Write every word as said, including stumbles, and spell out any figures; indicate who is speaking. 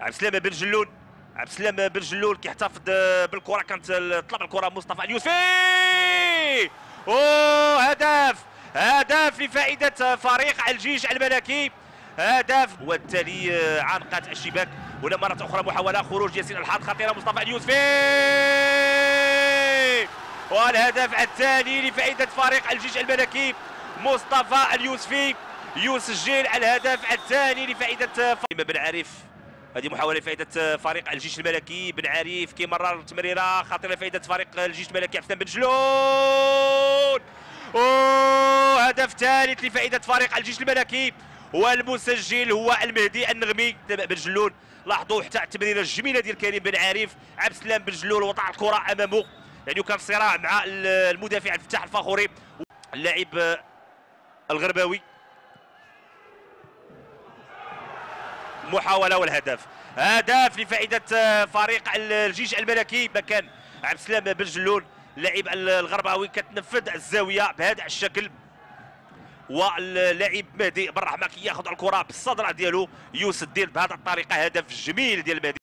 Speaker 1: عبد السلام بن جلول، عبد السلام بن جلول كيحتفظ بالكره، كانت طلب الكره مصطفى اليوسفي. اوه هدف، هدف لفائده فريق الجيش الملكي، هدف. والتالي عنقت الشباك، هنا مره اخرى محاوله خروج ياسين الحاض خطيره، مصطفى اليوسفي، والهدف الثاني لفائده فريق الجيش الملكي، مصطفى اليوسفي يسجل الهدف الثاني لفائده بن عارف. هذه محاوله لفائده فريق الجيش الملكي، بن عارف كيمرر تمريره خطيره لفائده فريق الجيش الملكي، عبد السلام بن جلول. اوه هدف ثالث لفائده فريق الجيش الملكي، والمسجل هو المهدي النغمي بن جلول. لاحظوا حتى التمريره الجميله ديال كريم بن عارف، عبد السلام بن جلول وضع الكره امامه، يعني كان صراع مع المدافع الفتاح الفخوري. اللاعب الغرباوي، محاوله والهدف، هدف لفائده فريق الجيش الملكي. مكان عبد السلام بن جلول اللاعب الغرباوي كتنفذ الزاويه بهذا الشكل، واللاعب مهدي بالرحمه كياخذ الكره بالصدر ديالو يسدد بهذه الطريقه، هدف جميل ديال مهدي.